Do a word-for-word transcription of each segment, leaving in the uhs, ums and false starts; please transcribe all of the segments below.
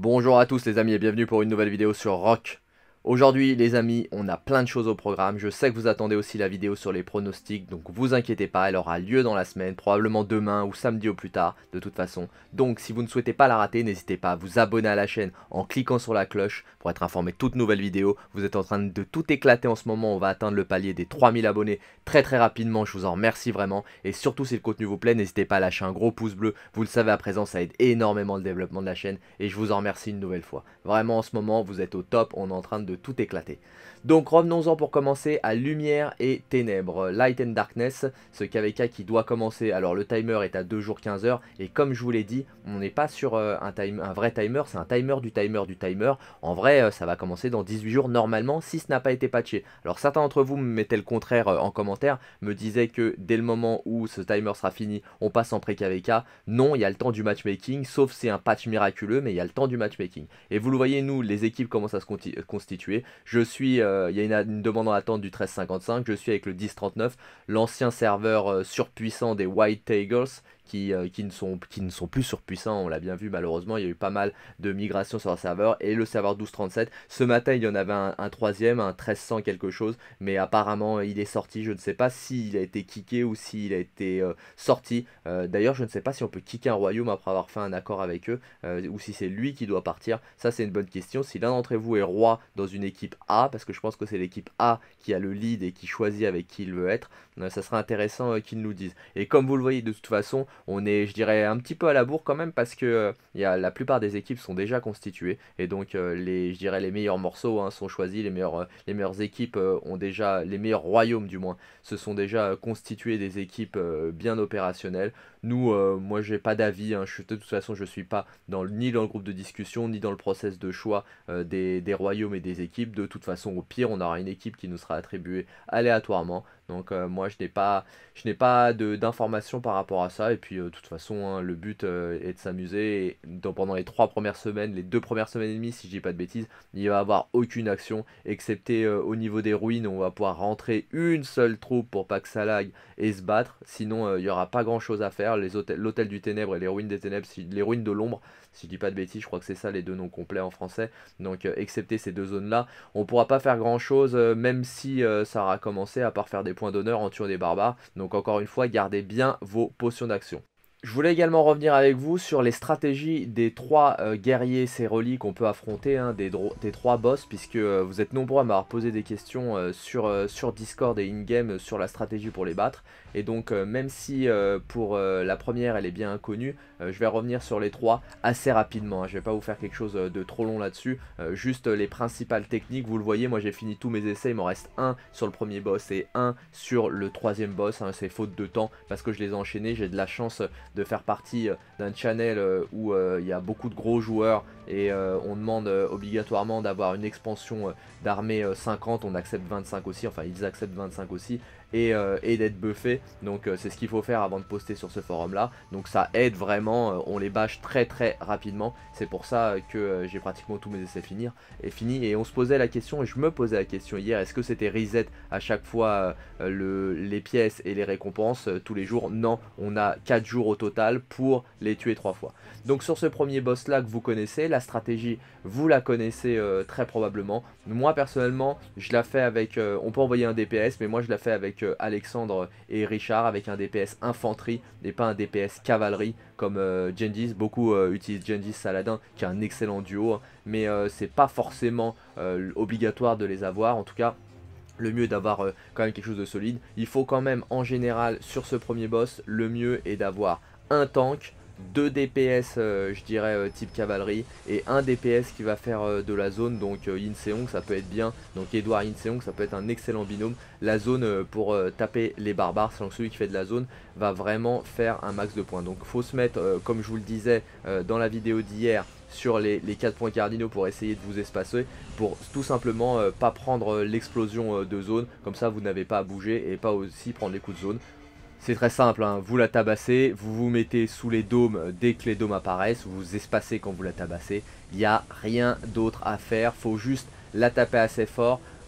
Bonjour à tous les amis et bienvenue pour une nouvelle vidéo sur Rock. Aujourd'hui les amis, on a plein de choses au programme. Je sais que vous attendez aussi la vidéo sur les pronostics, donc vous inquiétez pas, elle aura lieu dans la semaine, probablement demain ou samedi au plus tard, de toute façon. Donc si vous ne souhaitez pas la rater, n'hésitez pas à vous abonner à la chaîne en cliquant sur la cloche pour être informé de toute nouvelle vidéo. Vous êtes en train de tout éclater en ce moment, on va atteindre le palier des trois mille abonnés très très rapidement, je vous en remercie vraiment. Et surtout si le contenu vous plaît, n'hésitez pas à lâcher un gros pouce bleu, vous le savez à présent, ça aide énormément le développement de la chaîne et je vous en remercie une nouvelle fois. Vraiment en ce moment, vous êtes au top, on est en train de tout éclater. Donc revenons-en pour commencer à Lumière et Ténèbres, Light and Darkness, ce K V K qui doit commencer. Alors le timer est à deux jours quinze heures et comme je vous l'ai dit, on n'est pas sur euh, un, time, un vrai timer, c'est un timer du timer du timer. En vrai, euh, ça va commencer dans dix-huit jours normalement si ce n'a pas été patché. Alors certains d'entre vous me mettaient le contraire euh, en commentaire, me disaient que dès le moment où ce timer sera fini, on passe en pré-K V K. Non, il y a le temps du matchmaking, sauf si c'est un patch miraculeux, mais il y a le temps du matchmaking. Et vous le voyez, nous, les équipes commencent à se constituer. Je suis, euh, il y a une, une demande en attente du treize cinquante-cinq, je suis avec le dix trente-neuf, l'ancien serveur euh, surpuissant des White Tigers, qui, euh, qui, ne sont, qui ne sont plus surpuissants, on l'a bien vu malheureusement, il y a eu pas mal de migrations sur le serveur, et le serveur douze trente-sept, ce matin il y en avait un, un troisième, un treize cent quelque chose, mais apparemment il est sorti, je ne sais pas s'il a été kické ou s'il a été euh, sorti, euh, d'ailleurs je ne sais pas si on peut kicker un royaume après avoir fait un accord avec eux, euh, ou si c'est lui qui doit partir, ça c'est une bonne question. Si l'un d'entre vous est roi dans une équipe A, parce que je pense que c'est l'équipe A qui a le lead et qui choisit avec qui il veut être, euh, ça serait intéressant euh, qu'il nous dise. Et comme vous le voyez de toute façon, on est, je dirais, un petit peu à la bourre quand même parce que euh, y a, la plupart des équipes sont déjà constituées et donc euh, les, je dirais, les meilleurs morceaux hein, sont choisis, les, meilleurs, euh, les meilleures équipes euh, ont déjà, les meilleurs royaumes du moins, se sont déjà euh, constitués des équipes euh, bien opérationnelles. Nous, euh, moi j'ai pas d'avis, hein, je, de toute façon je suis pas dans, ni dans le groupe de discussion, ni dans le process de choix euh, des, des royaumes et des équipes. De toute façon au pire on aura une équipe qui nous sera attribuée aléatoirement. Donc euh, moi je n'ai pas, je n'ai pas d'informations par rapport à ça. Et puis euh, de toute façon hein, le but euh, est de s'amuser. Et dans, pendant les trois premières semaines, les deux premières semaines et demie si je dis pas de bêtises, il va y avoir aucune action. Excepté euh, au niveau des ruines, on va pouvoir rentrer une seule troupe pour pas que ça lag et se battre. Sinon euh, il n'y aura pas grand chose à faire. L'hôtel du ténèbre et les ruines des ténèbres, si, les ruines de l'ombre, si je dis pas de bêtises, je crois que c'est ça les deux noms complets en français. Donc euh, excepté ces deux zones là, on pourra pas faire grand chose euh, même si euh, ça aura commencé, à part faire des points d'honneur en tuant des barbares. Donc encore une fois, gardez bien vos potions d'action. Je voulais également revenir avec vous sur les stratégies des trois euh, guerriers cérolis qu'on peut affronter, hein, des, des trois boss, puisque euh, vous êtes nombreux à m'avoir posé des questions euh, sur, euh, sur Discord et in-game euh, sur la stratégie pour les battre. Et donc euh, même si euh, pour euh, la première elle est bien inconnue, euh, je vais revenir sur les trois assez rapidement, hein. Je ne vais pas vous faire quelque chose de trop long là-dessus, euh, juste les principales techniques. Vous le voyez, moi j'ai fini tous mes essais, il m'en reste un sur le premier boss et un sur le troisième boss, hein. C'est faute de temps parce que je les ai enchaînés, j'ai de la chance de faire partie d'un channel où euh, il y a beaucoup de gros joueurs et euh, on demande euh, obligatoirement d'avoir une expansion euh, d'armée euh, cinquante, on accepte vingt-cinq aussi, enfin ils acceptent vingt-cinq aussi, et, euh, et d'être buffé. Donc euh, c'est ce qu'il faut faire avant de poster sur ce forum là, donc ça aide vraiment, euh, on les bâche très très rapidement. C'est pour ça que euh, j'ai pratiquement tous mes essais finir, et fini. Et on se posait la question, et je me posais la question hier, est-ce que c'était reset à chaque fois euh, le, les pièces et les récompenses euh, tous les jours? Non, on a quatre jours au total pour les tuer trois fois. Donc sur ce premier boss là que vous connaissez, la stratégie vous la connaissez euh, très probablement. Moi personnellement je la fais avec, euh, on peut envoyer un D P S, mais moi je la fais avec euh, Alexandre et Richard, avec un D P S infanterie et pas un D P S cavalerie comme euh, Genghis. Beaucoup euh, utilisent Genghis Saladin qui est un excellent duo, hein, mais euh, c'est pas forcément euh, obligatoire de les avoir. En tout cas le mieux est d'avoir euh, quand même quelque chose de solide. Il faut quand même en général sur ce premier boss, le mieux est d'avoir un tank, deux D P S euh, je dirais euh, type cavalerie, et un D P S qui va faire euh, de la zone, donc euh, Yin Seong ça peut être bien, donc Edouard Yin Seong ça peut être un excellent binôme. La zone euh, pour euh, taper les barbares, donc celui qui fait de la zone va vraiment faire un max de points. Donc faut se mettre euh, comme je vous le disais euh, dans la vidéo d'hier, sur les, les quatre points cardinaux pour essayer de vous espacer, pour tout simplement euh, pas prendre euh, l'explosion euh, de zone, comme ça vous n'avez pas à bouger et pas aussi prendre les coups de zone. C'est très simple, hein. Vous la tabassez, vous vous mettez sous les dômes dès que les dômes apparaissent, vous vous espacez quand vous la tabassez, il n'y a rien d'autre à faire, faut juste la taper assez fort.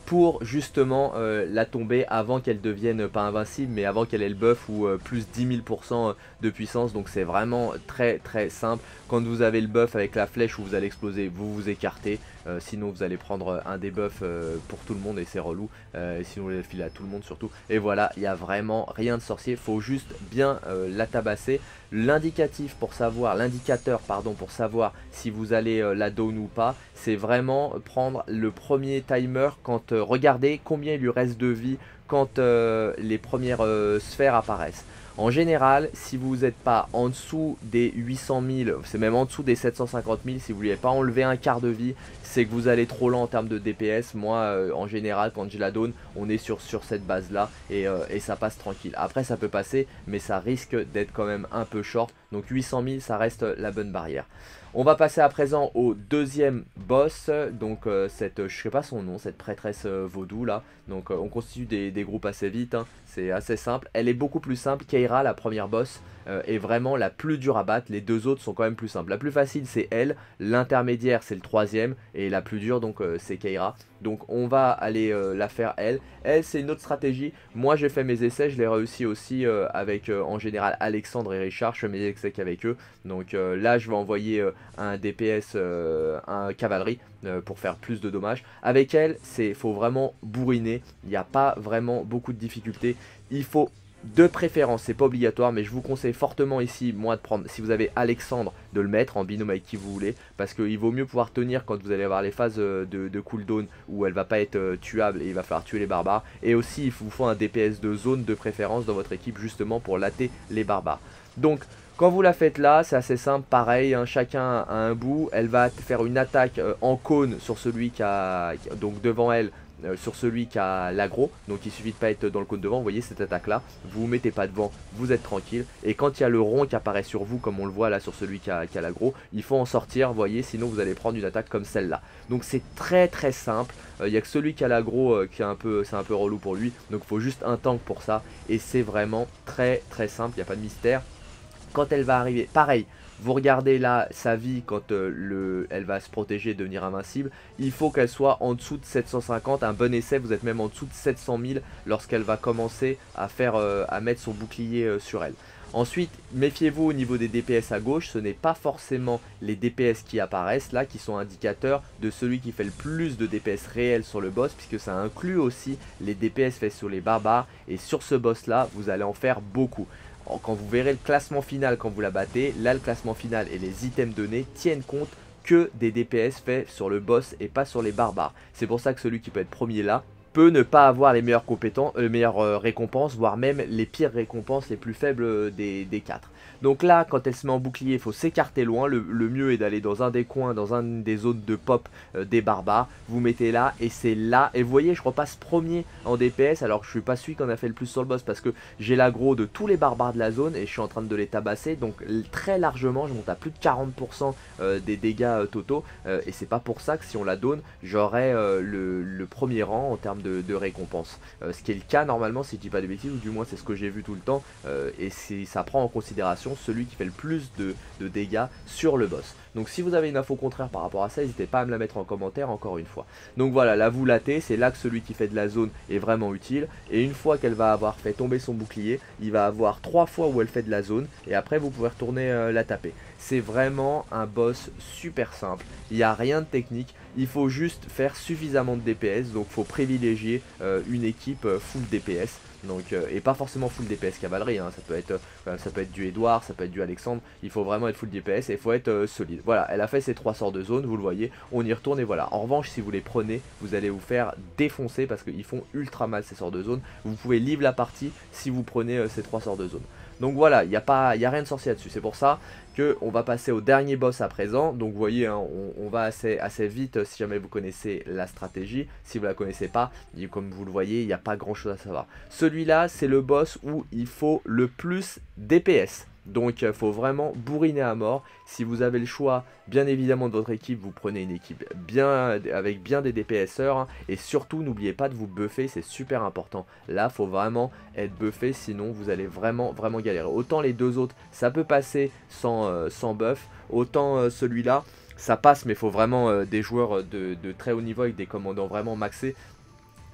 pour justement euh, la tomber avant qu'elle devienne pas invincible, mais avant qu'elle ait le buff ou euh, plus dix mille pour cent de puissance. Donc c'est vraiment très très simple. Quand vous avez le buff avec la flèche où vous allez exploser, vous vous écartez, euh, sinon vous allez prendre un debuff euh, pour tout le monde et c'est relou, euh, sinon vous allez le filer à tout le monde surtout. Et voilà, il n'y a vraiment rien de sorcier, faut juste bien euh, la tabasser. L'indicatif pour savoir, l'indicateur pardon pour savoir si vous allez euh, la down ou pas, c'est vraiment prendre le premier timer quand euh, regardez combien il lui reste de vie quand euh, les premières euh, sphères apparaissent. En général, si vous n'êtes pas en dessous des huit cent mille, c'est même en dessous des sept cent cinquante mille, si vous ne voulez pas enlever un quart de vie, c'est que vous allez trop lent en termes de D P S. Moi, euh, en général, quand je la donne, on est sur, sur cette base-là et, euh, et ça passe tranquille. Après, ça peut passer, mais ça risque d'être quand même un peu short. Donc huit cent mille, ça reste la bonne barrière. On va passer à présent au deuxième boss, donc euh, cette, je sais pas son nom, cette prêtresse euh, vaudou là. Donc euh, on constitue des, des groupes assez vite, hein. C'est assez simple. Elle est beaucoup plus simple. Keira, la première boss, euh, est vraiment la plus dure à battre. Les deux autres sont quand même plus simples. La plus facile c'est elle, l'intermédiaire c'est le troisième et la plus dure donc euh, c'est Keira. Donc on va aller euh, la faire elle. Elle c'est une autre stratégie. Moi j'ai fait mes essais, je l'ai réussi aussi euh, avec euh, en général Alexandre et Richard. Je fais mes essais qu'avec eux. Donc euh, là je vais envoyer euh, un D P S, euh, un cavalerie euh, pour faire plus de dommages. Avec elle c'est faut vraiment bourriner. Il n'y a pas vraiment beaucoup de difficultés. Il faut de préférence, c'est pas obligatoire, mais je vous conseille fortement ici, moi, de prendre, si vous avez Alexandre, de le mettre en binôme avec qui vous voulez, parce qu'il vaut mieux pouvoir tenir quand vous allez avoir les phases de, de cooldown où elle va pas être euh, tuable et il va falloir tuer les barbares. Et aussi, il vous faut un D P S de zone de préférence dans votre équipe, justement pour latter les barbares. Donc, quand vous la faites là, c'est assez simple, pareil, hein, chacun a un bout. Elle va faire une attaque euh, en cône sur celui qui a, donc devant elle, Euh, sur celui qui a l'aggro. Donc il suffit de pas être dans le cône devant. Vous voyez cette attaque là, vous vous mettez pas devant, vous êtes tranquille. Et quand il y a le rond qui apparaît sur vous, comme on le voit là sur celui qui a, a l'aggro, il faut en sortir, vous voyez, sinon vous allez prendre une attaque comme celle là. Donc c'est très très simple. Il euh, n'y a que celui qui a l'aggro euh, qui est un peu, c'est un peu relou pour lui. Donc il faut juste un tank pour ça. Et c'est vraiment très très simple, il n'y a pas de mystère. Quand elle va arriver, pareil, vous regardez là sa vie quand euh, le, elle va se protéger et devenir invincible. Il faut qu'elle soit en dessous de sept cent cinquante. Un bon essai, vous êtes même en dessous de sept cent mille lorsqu'elle va commencer à, faire, euh, à mettre son bouclier euh, sur elle. Ensuite, méfiez-vous au niveau des D P S à gauche. Ce n'est pas forcément les D P S qui apparaissent là qui sont indicateurs de celui qui fait le plus de D P S réel sur le boss, puisque ça inclut aussi les D P S faits sur les barbares. Et sur ce boss là, vous allez en faire beaucoup. Quand vous verrez le classement final quand vous la battez, là le classement final et les items donnés tiennent compte que des D P S faits sur le boss et pas sur les barbares. C'est pour ça que celui qui peut être premier là peut ne pas avoir les meilleures compétences, les meilleures euh, récompenses, voire même les pires récompenses, les plus faibles des, des quatre. Donc là, quand elle se met en bouclier, il faut s'écarter loin. Le, le mieux est d'aller dans un des coins, dans un des zones de pop euh, des barbares. Vous mettez là et c'est là. Et vous voyez, je repasse premier en D P S alors que je suis pas celui qu'on a fait le plus sur le boss parce que j'ai l'aggro de tous les barbares de la zone et je suis en train de les tabasser. Donc très largement, je monte à plus de quarante pour cent euh, des dégâts euh, totaux. Euh, et c'est pas pour ça que si on la donne, j'aurai euh, le, le premier rang en termes de, de récompense. Euh, ce qui est le cas normalement, si je dis pas de bêtises, ou du moins c'est ce que j'ai vu tout le temps. Euh, et ça prend en considération celui qui fait le plus de, de dégâts sur le boss. Donc si vous avez une info contraire par rapport à ça, n'hésitez pas à me la mettre en commentaire encore une fois. Donc voilà, là vous latez, c'est là que celui qui fait de la zone est vraiment utile. Et une fois qu'elle va avoir fait tomber son bouclier, il va avoir trois fois où elle fait de la zone. Et après vous pouvez retourner euh, la taper. C'est vraiment un boss super simple, il n'y a rien de technique. Il faut juste faire suffisamment de D P S, donc il faut privilégier euh, une équipe euh, full D P S. Donc, euh, et pas forcément full D P S cavalerie, hein. ça, peut être, euh, ça peut être du Edouard, ça peut être du Alexandre, il faut vraiment être full D P S et il faut être euh, solide. Voilà, elle a fait ses trois sorts de zone, vous le voyez, on y retourne et voilà. En revanche, si vous les prenez, vous allez vous faire défoncer parce qu'ils font ultra mal ces sorts de zone. Vous pouvez livre la partie si vous prenez euh, ces trois sorts de zone. Donc voilà, il n'y a, pas, y a rien de sorcier là-dessus, c'est pour ça qu'on va passer au dernier boss à présent. Donc vous voyez, hein, on, on va assez, assez vite si jamais vous connaissez la stratégie. Si vous ne la connaissez pas, comme vous le voyez, il n'y a pas grand chose à savoir. Celui-là, c'est le boss où il faut le plus D P S. Donc il faut vraiment bourriner à mort. Si vous avez le choix, bien évidemment de votre équipe, vous prenez une équipe bien avec bien des DPSeurs. Hein, et surtout, n'oubliez pas de vous buffer, c'est super important. Là, il faut vraiment être buffé, sinon vous allez vraiment vraiment galérer. Autant les deux autres, ça peut passer sans, euh, sans buff. Autant euh, celui-là, ça passe, mais il faut vraiment euh, des joueurs de, de très haut niveau avec des commandants vraiment maxés.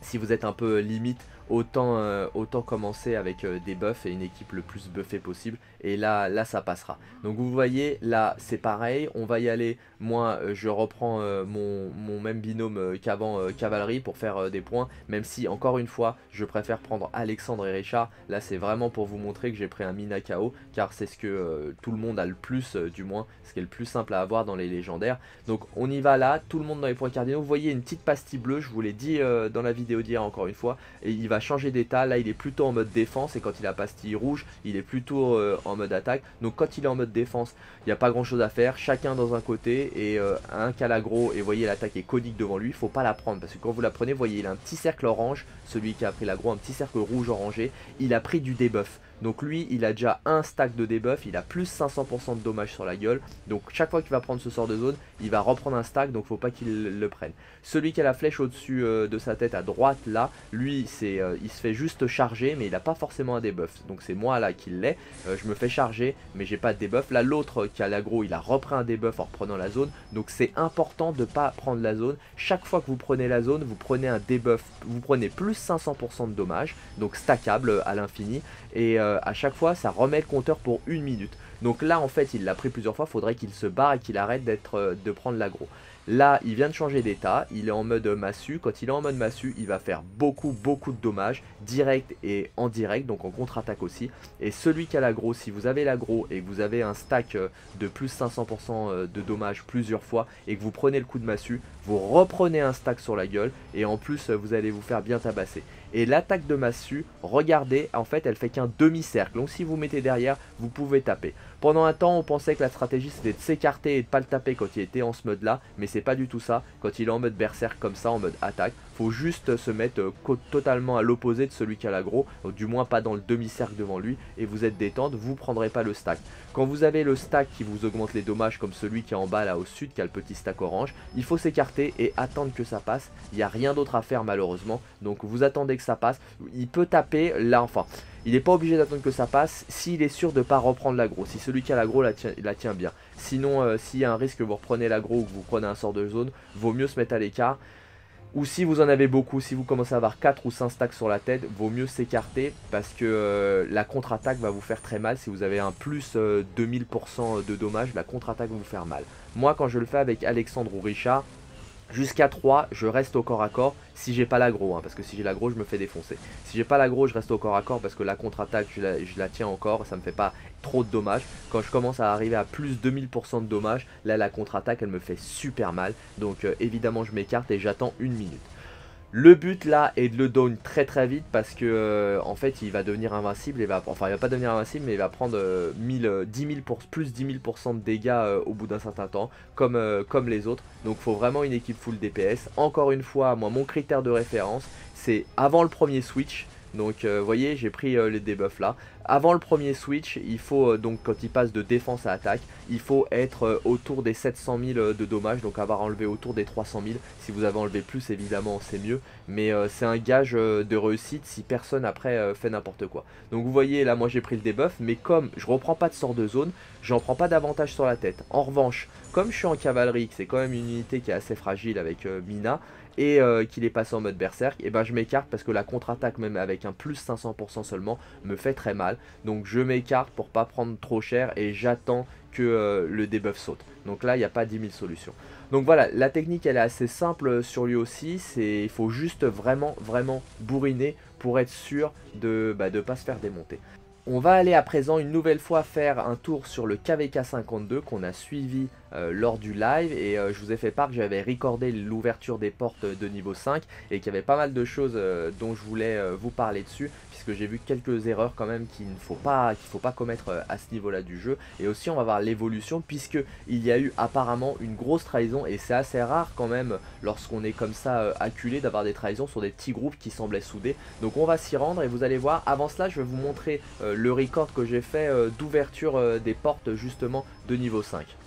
Si vous êtes un peu limite, autant, euh, autant commencer avec euh, des buffs et une équipe le plus buffée possible. Et là, là ça passera. Donc vous voyez, là c'est pareil. On va y aller. Moi, euh, je reprends euh, mon, mon même binôme euh, qu'avant, euh, cavalerie, pour faire euh, des points. Même si, encore une fois, je préfère prendre Alexandre et Richard. Là, c'est vraiment pour vous montrer que j'ai pris un Mina K O. Car c'est ce que euh, tout le monde a le plus, euh, du moins. Ce qui est le plus simple à avoir dans les légendaires. Donc on y va là. Tout le monde dans les points cardinaux. Vous voyez une petite pastille bleue. Je vous l'ai dit euh, dans la vidéo d'hier, encore une fois. Et il va changer d'état. Là, il est plutôt en mode défense. Et quand il a pastille rouge, il est plutôt euh, en mode attaque. Donc quand il est en mode défense, il n'y a pas grand chose à faire. Chacun dans un côté. Et euh, un qui a l'aggro. Et vous voyez, l'attaque est conique devant lui. Il ne faut pas la prendre. Parce que quand vous la prenez, vous voyez, il a un petit cercle orange. Celui qui a pris l'aggro, un petit cercle rouge orangé. Il a pris du debuff. Donc lui, il a déjà un stack de debuff, il a plus cinq cents pour cent de dommages sur la gueule. Donc chaque fois qu'il va prendre ce sort de zone, il va reprendre un stack, donc faut pas qu'il le prenne. Celui qui a la flèche au-dessus euh, de sa tête à droite, là, lui, c'est, euh, il se fait juste charger, mais il n'a pas forcément un debuff. Donc c'est moi là qui l'ai, euh, je me fais charger, mais j'ai pas de debuff. Là, l'autre qui a l'aggro, il a repris un debuff en reprenant la zone. Donc c'est important de ne pas prendre la zone. Chaque fois que vous prenez la zone, vous prenez un debuff, vous prenez plus cinq cents pour cent de dommages, donc stackable à l'infini. Et euh, à chaque fois ça remet le compteur pour une minute. Donc là en fait il l'a pris plusieurs fois, faudrait qu'il se barre et qu'il arrête d'être euh, de prendre l'aggro. Là il vient de changer d'état, il est en mode massue. Quand il est en mode massue, il va faire beaucoup beaucoup de dommages, direct et en direct, donc en contre-attaque aussi. Et celui qui a l'aggro, si vous avez l'aggro et que vous avez un stack de plus cinq cents pour cent de dommages plusieurs fois et que vous prenez le coup de massue, vous reprenez un stack sur la gueule et en plus vous allez vous faire bien tabasser. Et l'attaque de massue, regardez, en fait elle fait qu'un demi-cercle. Donc si vous mettez derrière, vous pouvez taper. Pendant un temps on pensait que la stratégie c'était de s'écarter et de pas le taper quand il était en ce mode là. Mais c'est pas du tout ça. Quand il est en mode berserk comme ça, en mode attaque, faut juste se mettre euh, totalement à l'opposé de celui qui a l'aggro. Du moins pas dans le demi-cercle devant lui. Et vous êtes détente, vous prendrez pas le stack. Quand vous avez le stack qui vous augmente les dommages comme celui qui est en bas là au sud, qui a le petit stack orange, il faut s'écarter et attendre que ça passe. Il n'y a rien d'autre à faire malheureusement. Donc vous attendez que ça passe. Il peut taper là, enfin il n'est pas obligé d'attendre que ça passe s'il est sûr de ne pas reprendre l'aggro. Si celui qui a l'aggro la, la tient bien. Sinon euh, s'il y a un risque que vous reprenez l'aggro ou que vous prenez un sort de zone, vaut mieux se mettre à l'écart. Ou si vous en avez beaucoup, si vous commencez à avoir quatre ou cinq stacks sur la tête, vaut mieux s'écarter parce que euh, la contre-attaque va vous faire très mal. Si vous avez un plus euh, deux mille pour cent de dommages, la contre-attaque va vous faire mal. Moi quand je le fais avec Alexandre ou Richard, jusqu'à trois, je reste au corps à corps si j'ai pas l'aggro, hein, parce que si j'ai l'aggro, je me fais défoncer. Si j'ai pas l'aggro, je reste au corps à corps parce que la contre-attaque, je la, je la tiens encore, ça me fait pas trop de dommages. Quand je commence à arriver à plus deux mille pour cent de dommages, là la contre-attaque, elle me fait super mal. Donc euh, évidemment, je m'écarte et j'attends une minute. Le but là est de le down très très vite parce que euh, en fait il va devenir invincible, il va, enfin il va pas devenir invincible mais il va prendre euh, mille, dix mille pour, plus dix mille pour cent de dégâts euh, au bout d'un certain temps comme, euh, comme les autres. Donc il faut vraiment une équipe full D P S. Encore une fois, moi mon critère de référence c'est avant le premier switch. Donc euh, vous voyez j'ai pris euh, les debuffs là. Avant le premier switch, il faut euh, donc quand il passe de défense à attaque, il faut être euh, autour des sept cent mille euh, de dommages, donc avoir enlevé autour des trois cent mille. Si vous avez enlevé plus évidemment c'est mieux, mais euh, c'est un gage euh, de réussite si personne après euh, fait n'importe quoi. Donc vous voyez là moi j'ai pris le debuff, mais comme je reprends pas de sort de zone, j'en prends pas davantage sur la tête. En revanche, comme je suis en cavalerie, c'est quand même une unité qui est assez fragile avec euh, Mina, et euh, qu'il est passé en mode berserk, et ben je m'écarte parce que la contre-attaque même avec un plus cinq cents pour cent seulement me fait très mal. Donc je m'écarte pour pas prendre trop cher et j'attends que euh, le debuff saute. Donc là il n'y a pas dix mille solutions. Donc voilà, la technique elle est assez simple sur lui aussi, c'est il faut juste vraiment vraiment bourriner pour être sûr de ne bah, pas se faire démonter. On va aller à présent une nouvelle fois faire un tour sur le K V K cinquante-deux qu'on a suivi euh, lors du live, et euh, je vous ai fait part que j'avais recordé l'ouverture des portes de niveau cinq et qu'il y avait pas mal de choses euh, dont je voulais euh, vous parler dessus, puisque j'ai vu quelques erreurs quand même qu'il ne faut pas, qu'il faut pas commettre euh, à ce niveau là du jeu. Et aussi on va voir l'évolution, puisque il y a eu apparemment une grosse trahison, et c'est assez rare quand même lorsqu'on est comme ça euh, acculé d'avoir des trahisons sur des petits groupes qui semblaient soudés. Donc on va s'y rendre et vous allez voir. Avant cela je vais vous montrer euh, le record que j'ai fait euh, d'ouverture euh, des portes justement de niveau cinq.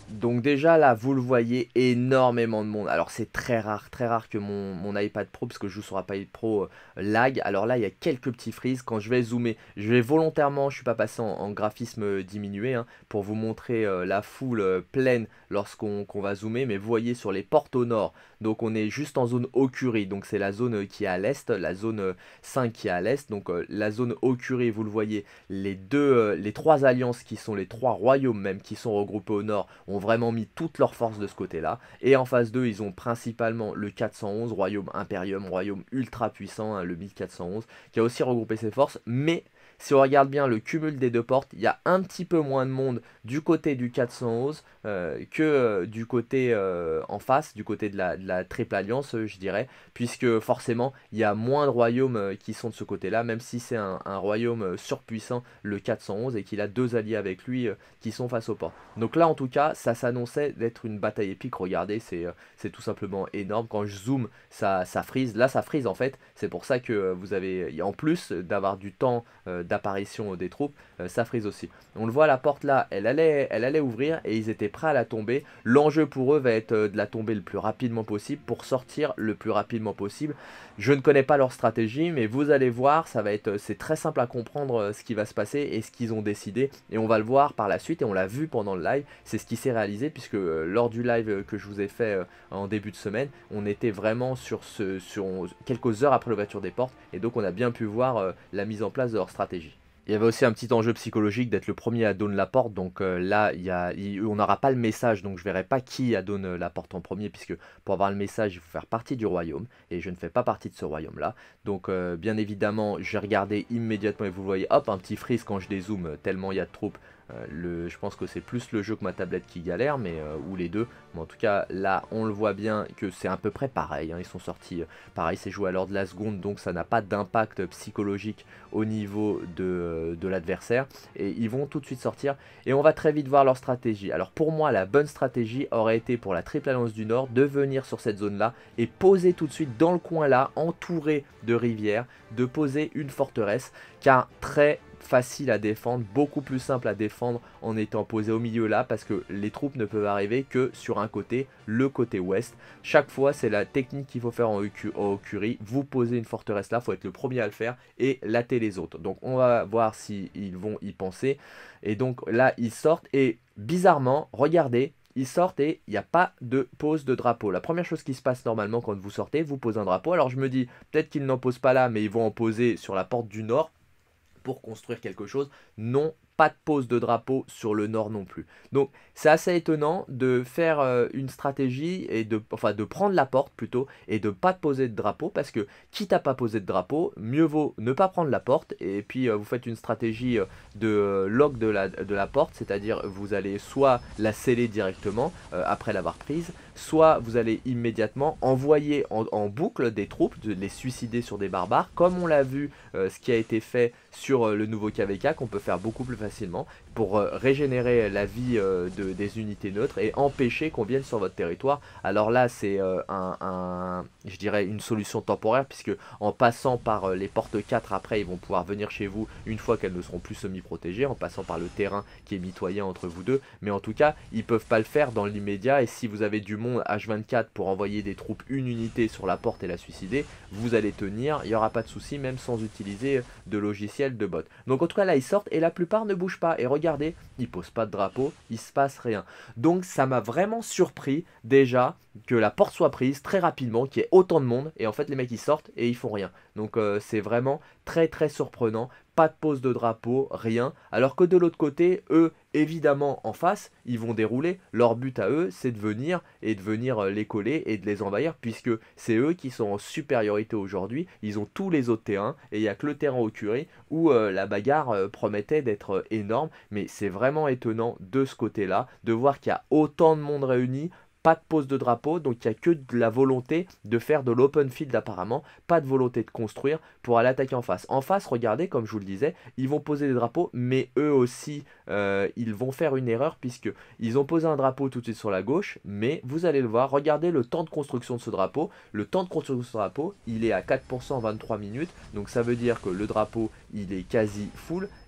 Donc déjà là, vous le voyez, énormément de monde. Alors c'est très rare, très rare que mon, mon iPad Pro, parce que je joue sur iPad Pro, euh, lag. Alors là, il y a quelques petits freezes. Quand je vais zoomer, je vais volontairement, je suis pas passé en, en graphisme diminué, hein, pour vous montrer euh, la foule euh, pleine lorsqu'on qu'on va zoomer. Mais vous voyez sur les portes au nord, donc on est juste en zone Haut-Curie. Donc c'est la zone euh, qui est à l'est, la zone euh, cinq qui est à l'est. Donc euh, la zone Haut-Curie, vous le voyez, les deux, euh, les trois alliances qui sont les trois royaumes même, qui sont regroupés au nord, ont vraiment mis toutes leurs forces de ce côté-là. Et en phase deux, ils ont principalement le quatre cent onze, royaume Imperium, royaume ultra puissant, hein, le mille quatre cent onze, qui a aussi regroupé ses forces. Mais si on regarde bien le cumul des deux portes, il y a un petit peu moins de monde du côté du quatre cent onze euh, que euh, du côté euh, en face, du côté de la, de la triple alliance, euh, je dirais, puisque forcément il y a moins de royaumes euh, qui sont de ce côté-là, même si c'est un, un royaume euh, surpuissant, le quatre cent onze, et qu'il a deux alliés avec lui euh, qui sont face aux portes. Donc là en tout cas, ça s'annonçait d'être une bataille épique. Regardez, c'est euh, c'est tout simplement énorme. Quand je zoome, ça, ça freeze. Là ça freeze en fait, c'est pour ça que euh, vous avez, en plus d'avoir du temps euh, d'apparition des troupes, euh, ça frise aussi. On le voit, la porte là, elle allait, elle allait ouvrir et ils étaient prêts à la tomber. L'enjeu pour eux va être euh, de la tomber le plus rapidement possible pour sortir le plus rapidement possible. Je ne connais pas leur stratégie, mais vous allez voir, ça va être, c'est très simple à comprendre euh, ce qui va se passer et ce qu'ils ont décidé. Et on va le voir par la suite et on l'a vu pendant le live. C'est ce qui s'est réalisé puisque euh, lors du live que je vous ai fait euh, en début de semaine, on était vraiment sur, ce, sur quelques heures après l'ouverture des portes et donc on a bien pu voir euh, la mise en place de leur stratégie. Il y avait aussi un petit enjeu psychologique d'être le premier à donner la porte, donc euh, là il y a, il, on n'aura pas le message, donc je ne verrai pas qui a donné la porte en premier, puisque pour avoir le message il faut faire partie du royaume, et je ne fais pas partie de ce royaume là, donc euh, bien évidemment j'ai regardé immédiatement, et vous voyez hop un petit freeze quand je dézoome tellement il y a de troupes. Euh, le, je pense que c'est plus le jeu que ma tablette qui galère, mais euh, ou les deux. Mais en tout cas, là, on le voit bien que c'est à peu près pareil. Hein, ils sont sortis, euh, pareil, c'est joué à l'heure de la seconde, donc ça n'a pas d'impact psychologique au niveau de, de l'adversaire. Et ils vont tout de suite sortir. Et on va très vite voir leur stratégie. Alors pour moi, la bonne stratégie aurait été pour la Triple Alliance du Nord de venir sur cette zone-là et poser tout de suite dans le coin là, entouré de rivières, de poser une forteresse, car très facile à défendre, beaucoup plus simple à défendre en étant posé au milieu là, parce que les troupes ne peuvent arriver que sur un côté, le côté ouest. Chaque fois, c'est la technique qu'il faut faire en Haut-Curie. Vous posez une forteresse là, il faut être le premier à le faire et latter les autres. Donc on va voir s'ils vont y penser. Et donc là, ils sortent et bizarrement, regardez, ils sortent et il n'y a pas de pose de drapeau. La première chose qui se passe normalement quand vous sortez, vous posez un drapeau. Alors je me dis, peut-être qu'ils n'en posent pas là, mais ils vont en poser sur la porte du nord pour construire quelque chose. Non, pas de pose de drapeau sur le nord non plus. Donc c'est assez étonnant de faire euh, une stratégie et de, enfin, de prendre la porte plutôt et de pas poser de drapeau, parce que quitte à pas poser de drapeau, mieux vaut ne pas prendre la porte et puis euh, vous faites une stratégie euh, de euh, lock de la, de la porte, c'est-à-dire vous allez soit la sceller directement euh, après l'avoir prise, soit vous allez immédiatement envoyer en, en boucle des troupes, de les suicider sur des barbares, comme on l'a vu euh, ce qui a été fait sur euh, le nouveau K V K, qu'on peut faire beaucoup plus facilement pour euh, régénérer la vie euh, de, des unités neutres et empêcher qu'on vienne sur votre territoire. Alors là c'est euh, un, un, je dirais une solution temporaire, puisque en passant par euh, les portes quatre après ils vont pouvoir venir chez vous une fois qu'elles ne seront plus semi-protégées, en passant par le terrain qui est mitoyen entre vous deux, mais en tout cas ils peuvent pas le faire dans l'immédiat. Et si vous avez du monde H vingt-quatre pour envoyer des troupes, une unité sur la porte et la suicider, vous allez tenir, il n'y aura pas de souci, même sans utiliser de logiciel de bot. Donc en tout cas là ils sortent et la plupart ne bougent pas, et regardez, ils posent pas de drapeau, il se passe rien. Donc ça m'a vraiment surpris déjà que la porte soit prise très rapidement, qu'il y ait autant de monde, et en fait les mecs ils sortent et ils font rien. Donc euh, c'est vraiment très très surprenant. Pas de pose de drapeau, rien. Alors que de l'autre côté, eux, évidemment, en face, ils vont dérouler. Leur but à eux, c'est de venir et de venir les coller et de les envahir, puisque c'est eux qui sont en supériorité aujourd'hui. Ils ont tous les autres terrains et il n'y a que le terrain Haut-Curie où euh, la bagarre euh, promettait d'être euh, énorme. Mais c'est vraiment étonnant de ce côté-là, de voir qu'il y a autant de monde réuni. Pas de pose de drapeau, donc il n'y a que de la volonté de faire de l'open field apparemment, pas de volonté de construire pour aller attaquer en face. En face, regardez, comme je vous le disais, ils vont poser des drapeaux, mais eux aussi, euh, ils vont faire une erreur, puisque ils ont posé un drapeau tout de suite sur la gauche, mais vous allez le voir, regardez le temps de construction de ce drapeau. Le temps de construction de ce drapeau, il est à quatre pour cent en vingt-trois minutes, donc ça veut dire que le drapeau, il est quasi full,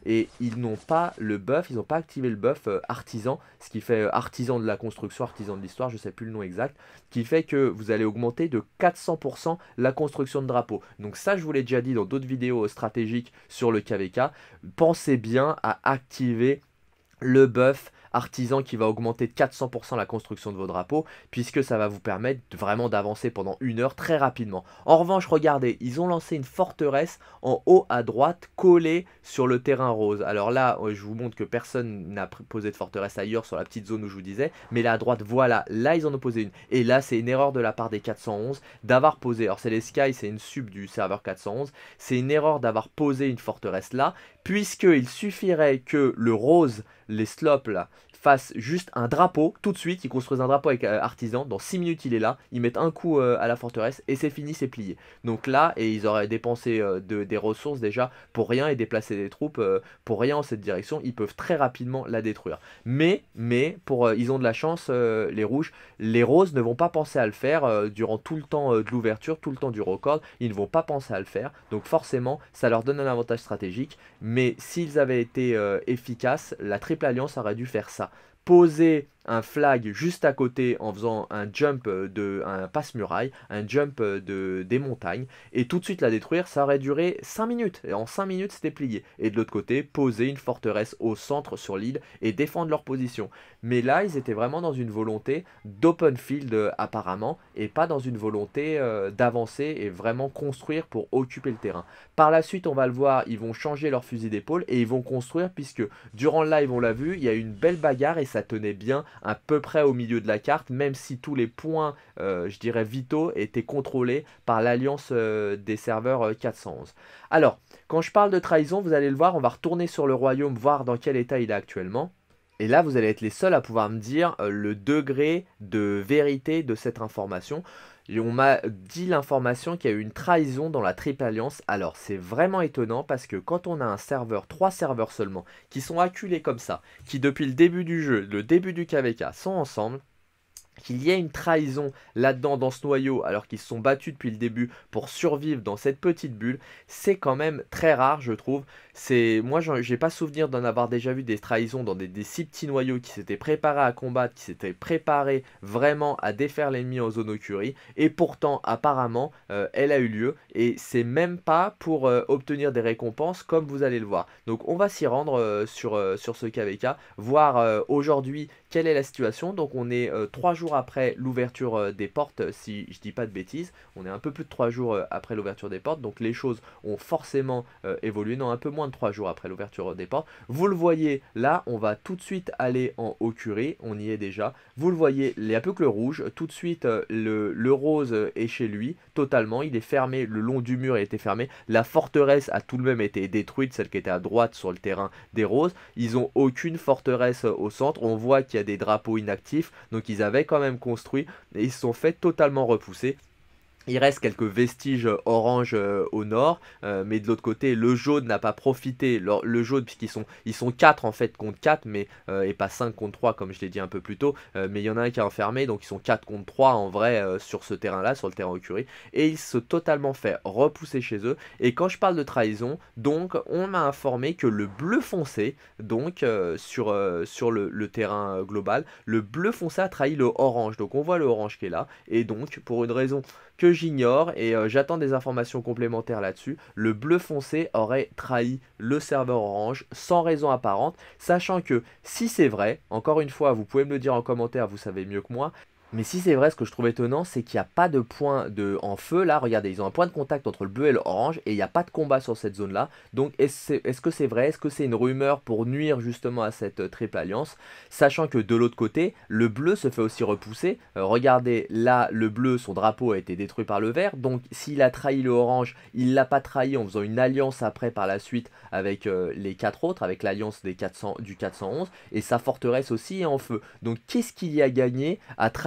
et ils n'ont pas le buff, ils n'ont pas activé le buff euh, artisan, ce qui fait euh, artisan de la construction, artisan de l'histoire, je ne sais plus le nom exact, qui fait que vous allez augmenter de quatre cents pour cent la construction de drapeaux. Donc ça, je vous l'ai déjà dit dans d'autres vidéos stratégiques sur le K V K, pensez bien à activer le buff artisan qui va augmenter de quatre cents pour cent la construction de vos drapeaux, puisque ça va vous permettre de, vraiment d'avancer pendant une heure très rapidement. En revanche, regardez, ils ont lancé une forteresse en haut à droite collée sur le terrain rose. Alors là, je vous montre que personne n'a posé de forteresse ailleurs sur la petite zone où je vous disais, mais là à droite, voilà, là ils en ont posé une. Et là, c'est une erreur de la part des quatre cent onze d'avoir posé, alors c'est les Sky, c'est une sub du serveur quatre cent onze, c'est une erreur d'avoir posé une forteresse là, puisqu'il suffirait que le rose, les slops là, fassent juste un drapeau, tout de suite, ils construisent un drapeau avec euh, artisan, dans six minutes il est là, ils mettent un coup euh, à la forteresse et c'est fini, c'est plié. Donc là, et ils auraient dépensé euh, de, des ressources déjà pour rien et déplacé des troupes euh, pour rien en cette direction, ils peuvent très rapidement la détruire. Mais, mais, pour, euh, ils ont de la chance, euh, les rouges, les roses ne vont pas penser à le faire euh, durant tout le temps euh, de l'ouverture, tout le temps du record, ils ne vont pas penser à le faire, donc forcément, ça leur donne un avantage stratégique, mais s'ils avaient été euh, efficaces, la Triple Alliance aurait dû faire ça. Poser un flag juste à côté en faisant un jump de un passe-muraille, un jump de, des montagnes, et tout de suite la détruire, ça aurait duré cinq minutes, et en cinq minutes c'était plié. Et de l'autre côté, poser une forteresse au centre sur l'île et défendre leur position. Mais là, ils étaient vraiment dans une volonté d'open field euh, apparemment, et pas dans une volonté euh, d'avancer et vraiment construire pour occuper le terrain. Par la suite, on va le voir, ils vont changer leur fusil d'épaule et ils vont construire, puisque durant le live, on l'a vu, il y a eu une belle bagarre et ça tenait bien à peu près au milieu de la carte, même si tous les points, euh, je dirais, vitaux étaient contrôlés par l'alliance euh, des serveurs euh, quatre cent onze. Alors, quand je parle de trahison, vous allez le voir, on va retourner sur le royaume, voir dans quel état il est actuellement. Et là, vous allez être les seuls à pouvoir me dire euh, le degré de vérité de cette information. Et on m'a dit l'information qu'il y a eu une trahison dans la Triple Alliance. Alors, c'est vraiment étonnant parce que quand on a un serveur, trois serveurs seulement, qui sont acculés comme ça, qui depuis le début du jeu, le début du K V K, sont ensemble, qu'il y ait une trahison là-dedans dans ce noyau alors qu'ils se sont battus depuis le début pour survivre dans cette petite bulle, c'est quand même très rare je trouve. C'est moi j'ai pas souvenir d'en avoir déjà vu des trahisons dans des, des si petits noyaux qui s'étaient préparés à combattre, qui s'étaient préparés vraiment à défaire l'ennemi en zone Okurie, et pourtant apparemment euh, elle a eu lieu et c'est même pas pour euh, obtenir des récompenses comme vous allez le voir. Donc on va s'y rendre euh, sur, euh, sur ce K V K, voir euh, aujourd'hui quelle est la situation. Donc on est euh, trois jours après l'ouverture euh, des portes, euh, si je dis pas de bêtises, on est un peu plus de trois jours euh, après l'ouverture des portes, donc les choses ont forcément euh, évolué, non un peu moins de trois jours après l'ouverture des portes. Vous le voyez là, on va tout de suite aller en Okurie, on y est déjà, vous le voyez, il n'y a plus que le rouge, tout de suite euh, le, le rose est chez lui, totalement, il est fermé, le long du mur a été fermé, la forteresse a tout de même été détruite, celle qui était à droite sur le terrain des roses, ils n'ont aucune forteresse au centre, on voit qu'il y a des drapeaux inactifs, donc ils avaient quand même construit et ils se sont fait totalement repousser. Il reste quelques vestiges orange euh, au nord, euh, mais de l'autre côté, le jaune n'a pas profité. Le, le jaune, puisqu'ils sont, ils sont quatre en fait contre quatre, mais, euh, et pas cinq contre trois comme je l'ai dit un peu plus tôt. Euh, mais il y en a un qui est enfermé, donc ils sont quatre contre trois en vrai euh, sur ce terrain-là, sur le terrain Okurie. Et ils se sont totalement fait repousser chez eux. Et quand je parle de trahison, donc on m'a informé que le bleu foncé, donc euh, sur, euh, sur le, le terrain global, le bleu foncé a trahi le orange. Donc on voit le orange qui est là. Et donc pour une raison que j'ignore et euh, j'attends des informations complémentaires là-dessus, le bleu foncé aurait trahi le serveur orange sans raison apparente, sachant que si c'est vrai, encore une fois vous pouvez me le dire en commentaire, vous savez mieux que moi, mais si c'est vrai, ce que je trouve étonnant, c'est qu'il n'y a pas de point de, en feu. Là, regardez, ils ont un point de contact entre le bleu et l'orange et il n'y a pas de combat sur cette zone-là. Donc, est-ce est-ce que c'est vrai? Est-ce que c'est une rumeur pour nuire justement à cette euh, triple alliance? Sachant que de l'autre côté, le bleu se fait aussi repousser. Euh, regardez, là, le bleu, son drapeau a été détruit par le vert. Donc, s'il a trahi le orange, il ne l'a pas trahi en faisant une alliance après par la suite avec euh, les quatre autres, avec l'alliance des quatre cents, du quatre cent onze. Et sa forteresse aussi est en feu. Donc, qu'est-ce qu'il y a gagné à trahir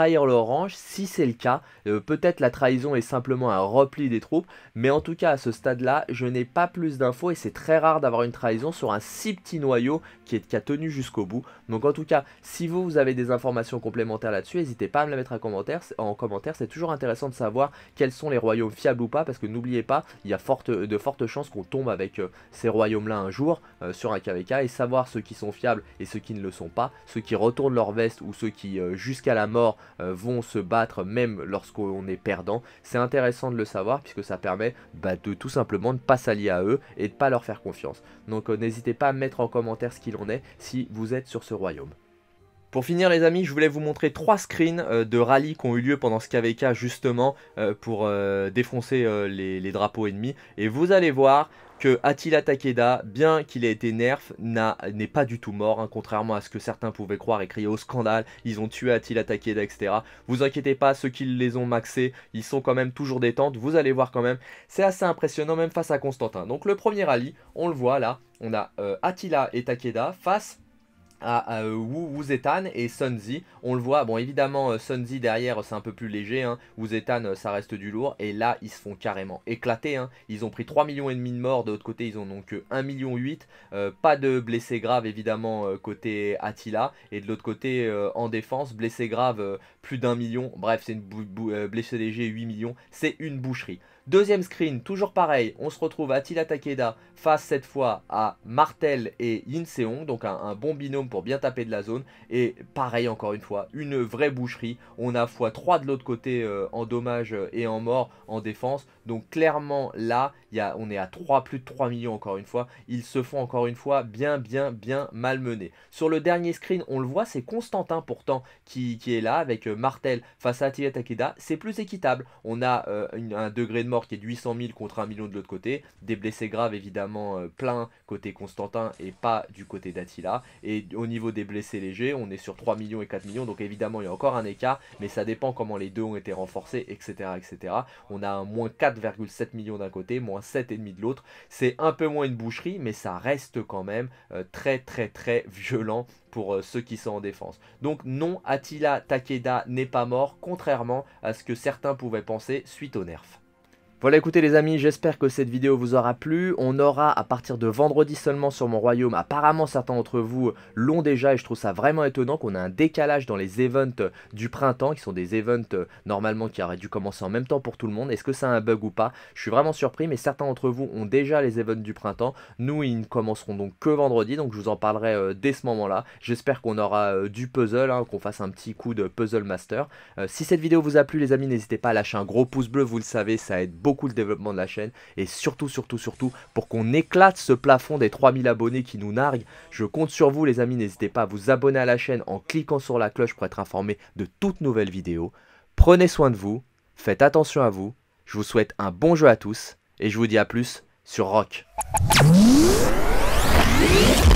trahir l'orange. Si c'est le cas, euh, peut-être la trahison est simplement un repli des troupes, mais en tout cas à ce stade-là, je n'ai pas plus d'infos et c'est très rare d'avoir une trahison sur un si petit noyau qui, est, qui a tenu jusqu'au bout. Donc en tout cas, si vous, vous avez des informations complémentaires là-dessus, n'hésitez pas à me la mettre en commentaire. En commentaire, c'est toujours intéressant de savoir quels sont les royaumes fiables ou pas, parce que n'oubliez pas, il y a forte, de fortes chances qu'on tombe avec euh, ces royaumes-là un jour euh, sur un K V K, et savoir ceux qui sont fiables et ceux qui ne le sont pas, ceux qui retournent leur veste ou ceux qui euh, jusqu'à la mort euh, vont se battre même lorsqu'on est perdant. C'est intéressant de le savoir puisque ça permet bah, de tout simplement ne pas s'allier à eux et de ne pas leur faire confiance. Donc euh, n'hésitez pas à mettre en commentaire ce qu'il en est si vous êtes sur ce royaume. Pour finir les amis, je voulais vous montrer trois screens euh, de rallye qui ont eu lieu pendant ce K V K justement euh, pour euh, défoncer euh, les, les drapeaux ennemis. Et vous allez voir que Attila Takeda, bien qu'il ait été nerf, n'est pas du tout mort, hein, contrairement à ce que certains pouvaient croire et crier au scandale, ils ont tué Attila Takeda, et cetera. Vous inquiétez pas, ceux qui les ont maxés, ils sont quand même toujours détentes, vous allez voir quand même, c'est assez impressionnant même face à Constantin. Donc le premier rallye, on le voit là, on a euh, Attila et Takeda face à, à Wu, Wu Zetan et Sun Zi. On le voit, bon évidemment Sun Zi derrière c'est un peu plus léger, hein. Wu Zetan ça reste du lourd, et là ils se font carrément éclater, hein. Ils ont pris trois millions et demi de morts, de l'autre côté ils en ont que un virgule huit million, euh, pas de blessés graves évidemment euh, côté Attila, et de l'autre côté euh, en défense, blessés graves euh, plus d'un million, bref c'est une euh, blessé léger huit millions, c'est une boucherie. Deuxième screen, toujours pareil, on se retrouve Attila Takeda face cette fois à Martel et Yin Seong, donc un, un bon binôme pour bien taper de la zone, et pareil encore une fois, une vraie boucherie, on a fois trois de l'autre côté euh, en dommages et en morts en défense, donc clairement là, y a, on est à trois, plus de trois millions encore une fois, ils se font encore une fois bien bien bien malmenés. Sur le dernier screen, on le voit, c'est Constantin pourtant qui, qui est là avec euh, Martel face à Attila Takeda, c'est plus équitable, on a euh, une, un degré de mort qui est de huit cent mille contre un million de l'autre côté, des blessés graves évidemment euh, plein côté Constantin et pas du côté d'Attila, et au niveau des blessés légers on est sur trois millions et quatre millions, donc évidemment il y a encore un écart, mais ça dépend comment les deux ont été renforcés, etc etc. On a un moins quatre virgule sept millions d'un côté, moins sept virgule cinq de l'autre, c'est un peu moins une boucherie, mais ça reste quand même euh, très très très violent pour euh, ceux qui sont en défense. Donc non, Attila Takeda n'est pas mort, contrairement à ce que certains pouvaient penser suite au nerf. Voilà, écoutez les amis, j'espère que cette vidéo vous aura plu. On aura à partir de vendredi seulement sur mon royaume, apparemment certains d'entre vous l'ont déjà et je trouve ça vraiment étonnant qu'on a un décalage dans les events du printemps, qui sont des events normalement qui auraient dû commencer en même temps pour tout le monde. Est-ce que c'est un bug ou pas? Je suis vraiment surpris, mais certains d'entre vous ont déjà les events du printemps. Nous, ils ne commenceront donc que vendredi, donc je vous en parlerai euh, dès ce moment-là. J'espère qu'on aura euh, du puzzle, hein, qu'on fasse un petit coup de puzzle master. Euh, si cette vidéo vous a plu les amis, n'hésitez pas à lâcher un gros pouce bleu, vous le savez, ça aide beaucoup beaucoup le développement de la chaîne, et surtout surtout surtout pour qu'on éclate ce plafond des trois mille abonnés qui nous narguent. Je compte sur vous les amis, n'hésitez pas à vous abonner à la chaîne en cliquant sur la cloche pour être informé de toutes nouvelles vidéos. Prenez soin de vous, faites attention à vous, je vous souhaite un bon jeu à tous et je vous dis à plus sur Rock.